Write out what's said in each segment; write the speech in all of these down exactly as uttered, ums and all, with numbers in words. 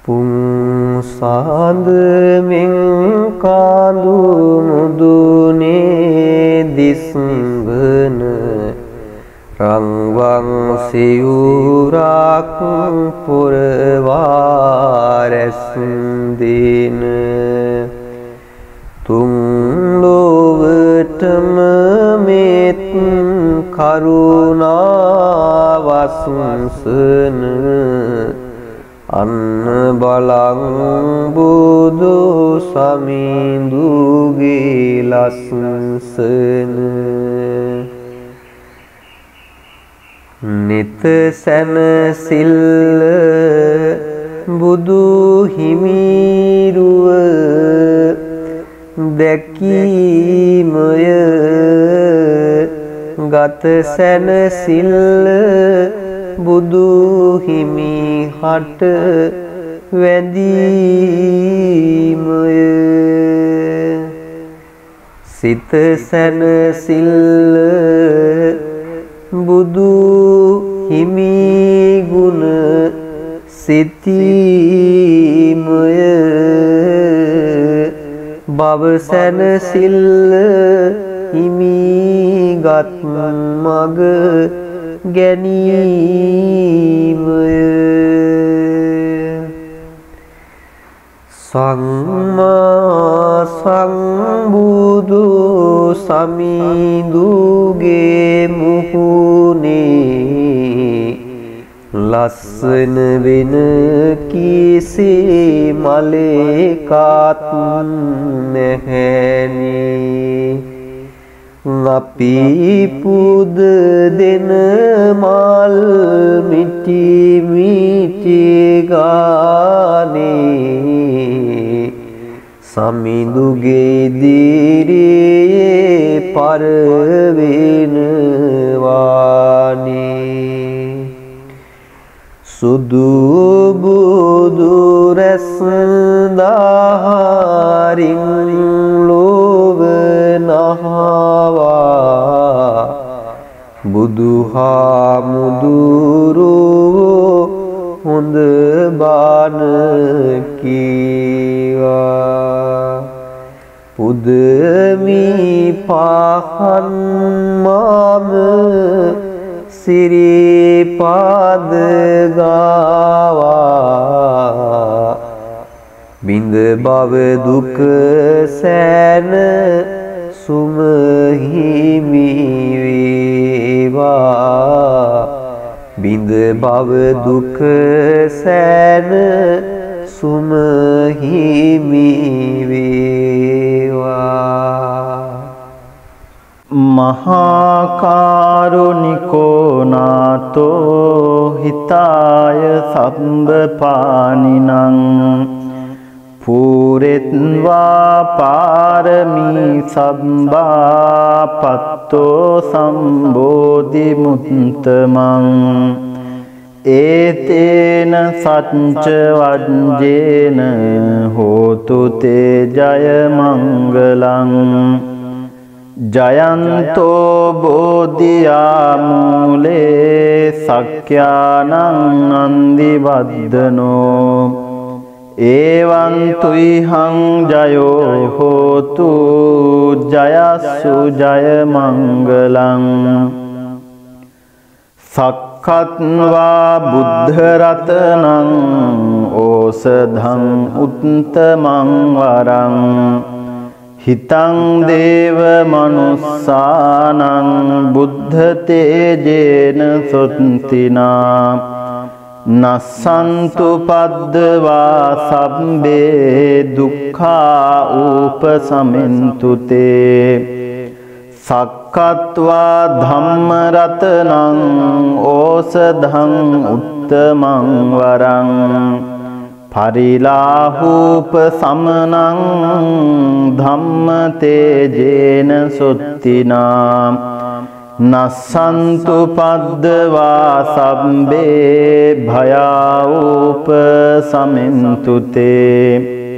පුං සාඳ මෙන් කාඳු මුදුනේ දිස්වන රංවන් සිවුරක් පුරවා රැස් දින තුන් ලොවටම මෙත් කරුණාවසන අන්න බලං බුදු සමිඳුගේ ලස්සන නිත සැනසිල්ල බුදු හිමිරුව දැකීමය ගත සැනසිල්ල බුදු හිමි හට වැඳීමය සිත සැනසිල්ල බුදු හිමි ගුණ සිතීමය භව සැනසිල්ල හිමිගත් මග ගැනීමය සම්මා සම්බුදු සමිඳුගේ මුහුණේ ලස්සන වෙන කිසි මලේකත් නැහැනේ අපි පුද දෙන මල් මිටි මිටි ගානේ සමිඳුගේ දිරියේ පරවෙනවානේ සුදු බුදු රැස් දහරින් ලොව නහවා බුදුහාමුදුරුවෝ හොඳ බණ කීවා පුදමි පහන් මම සිරිපාද ගාවා බින්ද බව දුක සෑන සුමහිමි වේවා බින්ද බව දුක සෑන සුමහිමි වේවා මහා කරුණිකෝ නාතෝ හිතාය සම්බපානිනං පුරෙත්වා පාරමී සම්බාපත්තෝ සම්බෝධි මුත්තමං ඒතේන සච්ච වජ්ජේන හෝතු තේ ජය මංගලං ජයන්තෝ බෝධියා මූලේ සක්ඛ්‍යානං නන්දි වද්දනෝ එවං තුයිහං ජයෝ හෝතු ජයස්සු ජය මංගලං සක්ඛත්වා බුද්ධ රතනං ඕසධං උත්තමං වරං හිතං දේව මනුස්සානං බුද්ධ තේජේන සොත්තිනා නස්සන්තු පද්දවා සබ්බේ දුක්ඛා උපසමින්තු තේ සක්කත්වා ධම්ම රතනං ඕසධං උත්තමං වරං පරිලාහූප සමනං ධම්ම තේජේන සොත්තිනා නස්සන්තු පද්දවා සබ්බේ භයාවූප සමින්තු තේ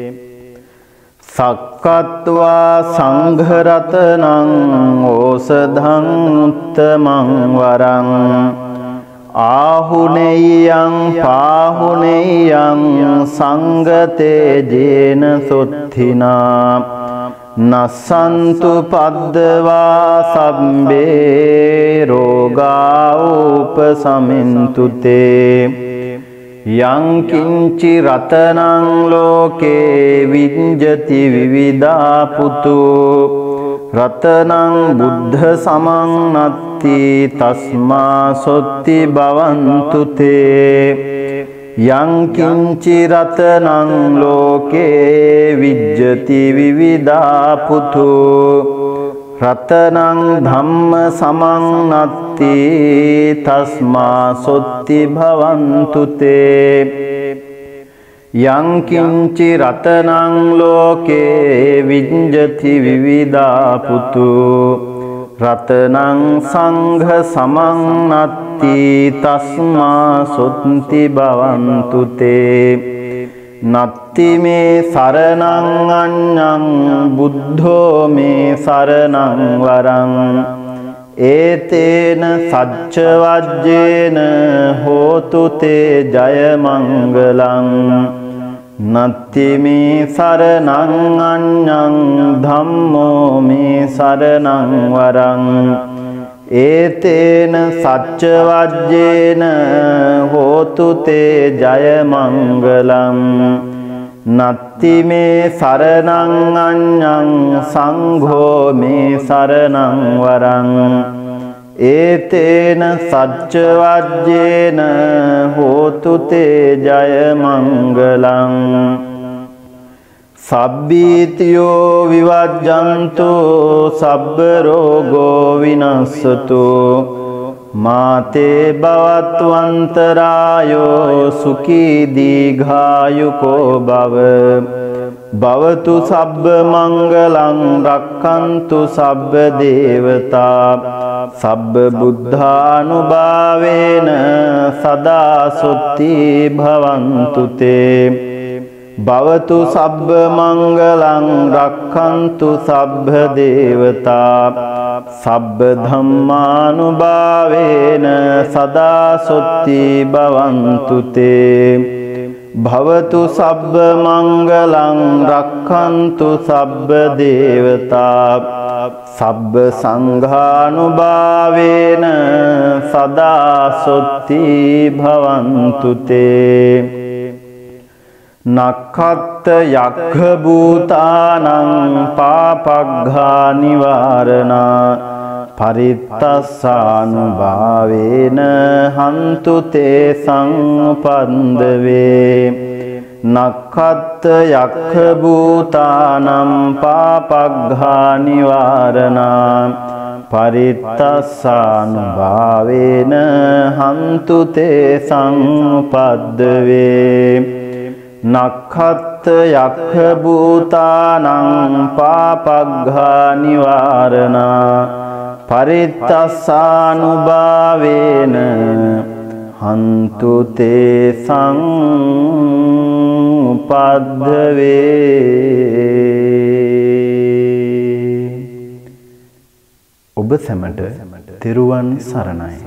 සක්කත්වා සංඝ රතනං ඕසධං උත්තමං වරං ආහුනේයං පාහුනේයං සංගතේ ජේන සොත්තිනා නසන්තු පද්දවා සබ්බේ රෝගා උපසමින්තු තේ යං කිංචි රතනං ලෝකේ විඤ්ජති විවිධා පුතු රතනං බුද්ධ සමං නත්ති තස්මා සොත්ති භවන්තු තේ යං කිංචි රතනං ලෝකේ විඤ්ජති විවිධා පුතු රතනං ධම්ම සමං නත්ති තස්මා සොත්ති භවන්තු තේ යං කිංචි රතනං ලෝකේ විඤ්ජති විවිධා පුතු රතනං සංඝ සමං නත්ති තස්මා සොත්ති භවන්තු තේ නත්ති මේ සරණං අඤ්ඤං බුද්ධෝ මේ සරණං වරං ඒතේන සච්ච වජ්ජේන හෝතු තේ ජය මංගලං නත්ති මේ සරණං අඤ්ඤං ධම්මෝ මේ සරණං වරං ඒතේන සච්ච වජ්ජේන හෝතු තේ ජය මංගලං නත්ති මේ සරණං අඤ්ඤං සංඝෝ මේ සරණං වරං ඒතේන සච්ච වජ්ජේන හෝතු තේ ජය මංගලං සබ්බීතියෝ විවජ්ජන්තු සබ්බ රෝගෝ විනස්සතු මාතේ භවත්වන්තරායෝ සුඛී දීඝායුකෝ භව භවතු සබ්බ මංගලං රක්ඛන්තු සබ්බ දේවතා සබ්බ බුද්ධානුභාවේන සදා සොත්ති භවන්තු තේ භවතු සබ්බ මංගලං රක්ඛන්තු සබ්බ දේවතා සබ්බ ධම්මානුභාවේන සදා සොත්ති භවන්තු තේ භවතු සබ්බ මංගලං රක්ඛන්තු සබ්බ දේවතා සබ්බ සංඝානුභාවේන සදා සොත්ති භවන්තු තේ නක්ඛත් යක්ඛ භූතානං පාපග්ඝා නිවාරණා පරිත්තස්සානුභාවේන හන්තු තේ සංඋපන්දවේ නක්ඛත් යක්ඛ භූතානං පාපග්ඝා නිවාරණා පරිත්තස්සානුභාවේන හන්තු තේ සංඋපද්දවේ නක්ඛත් යක්ඛ භූතානං පාපග්ඝා නිවාරණා පරිත්තස්සානුභාවේන හන්තු තේ සංඋපද්දවේ. ඔබ සැමට තෙරුවන් සරණයි.